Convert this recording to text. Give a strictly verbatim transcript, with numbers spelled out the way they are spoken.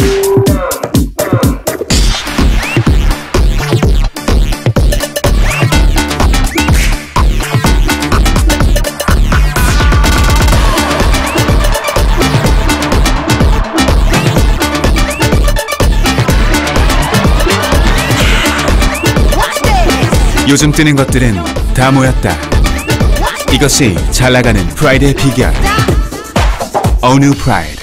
요즘 뜨는 것들은 다 모였다. 이것이 잘 나가는 프라이드의 비결. All New Pride.